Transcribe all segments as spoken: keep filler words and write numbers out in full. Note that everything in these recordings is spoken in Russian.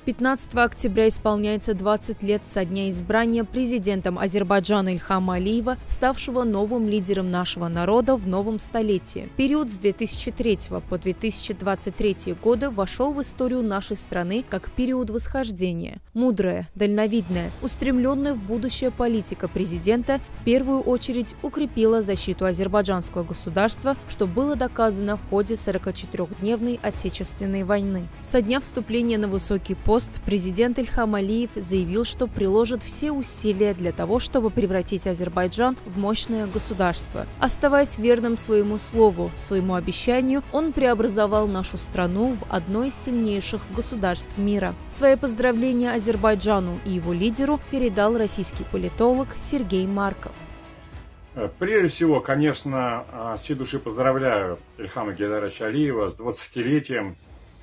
пятнадцатого октября исполняется двадцать лет со дня избрания президентом Азербайджана Ильхама Алиева, ставшего новым лидером нашего народа в новом столетии. Период с две тысячи третьего по две тысячи двадцать третий годы вошел в историю нашей страны как период восхождения. Мудрая, дальновидная, устремленная в будущее политика президента в первую очередь укрепила защиту азербайджанского государства, что было доказано в ходе сорокачетырёхдневной Отечественной войны. Со дня вступления на высокий пост президент Ильхам Алиев заявил, что приложит все усилия для того, чтобы превратить Азербайджан в мощное государство. Оставаясь верным своему слову, своему обещанию, он преобразовал нашу страну в одно из сильнейших государств мира. Свои поздравления Азербайджану и его лидеру передал российский политолог Сергей Марков. Прежде всего, конечно, от всей души поздравляю Ильхама Гейдаровича Алиева с двадцатилетием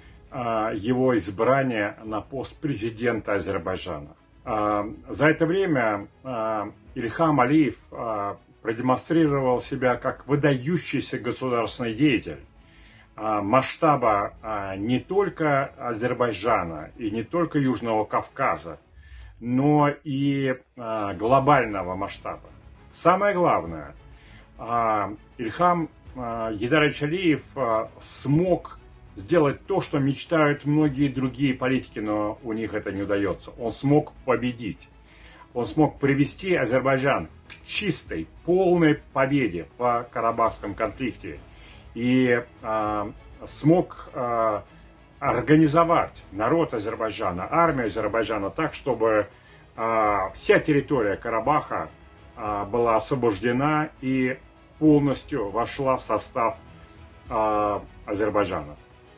его избрания на пост президента Азербайджана. За это время Ильхам Алиев продемонстрировал себя как выдающийся государственный деятель масштаба не только Азербайджана и не только Южного Кавказа, но и глобального масштаба. Самое главное, Ильхам Гейдарович Алиев смог сделать то, что мечтают многие другие политики, но у них это не удается. Он смог победить. Он смог привести Азербайджан к чистой, полной победе по Карабахском конфликте. И э, смог э, организовать народ Азербайджана, армию Азербайджана так, чтобы э, вся территория Карабаха э, была освобождена и полностью вошла в состав э, Азербайджана.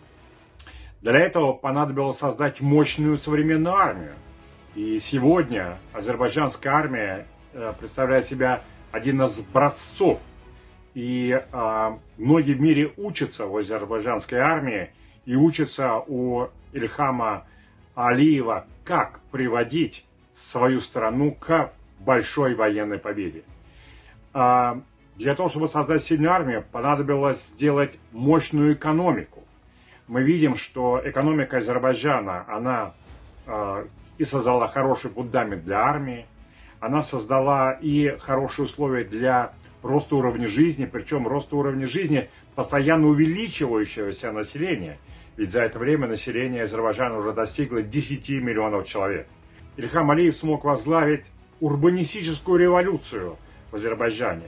Для этого понадобилось создать мощную современную армию. И сегодня азербайджанская армия представляет себя один из образцов. И э, многие в мире учатся в азербайджанской армии и учатся у Ильхама Алиева, как приводить свою страну к большой военной победе. Э, для того, чтобы создать сильную армию, понадобилось сделать мощную экономику. Мы видим, что экономика Азербайджана, она э, и создала хороший фундамент для армии, она создала и хорошие условия для роста уровня жизни, причем роста уровня жизни постоянно увеличивающегося населения, ведь за это время население Азербайджана уже достигло десяти миллионов человек. Ильхам Алиев смог возглавить урбанистическую революцию в Азербайджане.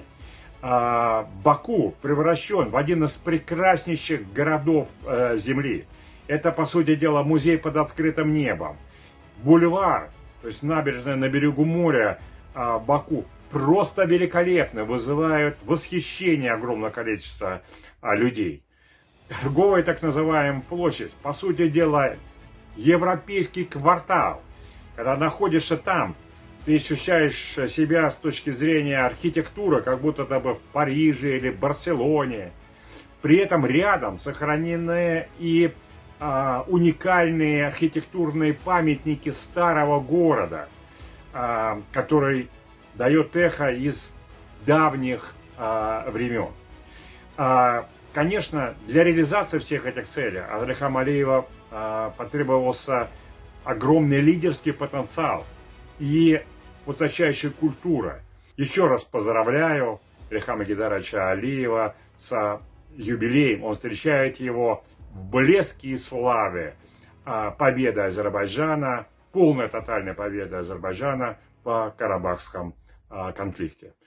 Баку превращен в один из прекраснейших городов э, земли. Это, по сути дела, музей под открытым небом. Бульвар, то есть набережная на берегу моря э, Баку, просто великолепно, вызывают восхищение огромного количества э, людей. Торговая так называемая площадь, по сути дела, европейский квартал. Когда находишься там, ты ощущаешь себя с точки зрения архитектуры, как будто ты бы в Париже или Барселоне. При этом рядом сохранены и а, уникальные архитектурные памятники старого города, а, который дает эхо из давних а, времен. А, конечно, для реализации всех этих целей от Ильхама Алиева а, потребовался огромный лидерский потенциал и высочайшая культура. Еще раз поздравляю Ильхама Гейдаровича Алиева с юбилеем. Он встречает его в блеске и славе победы Азербайджана, полная тотальная победа Азербайджана по Карабахском конфликте.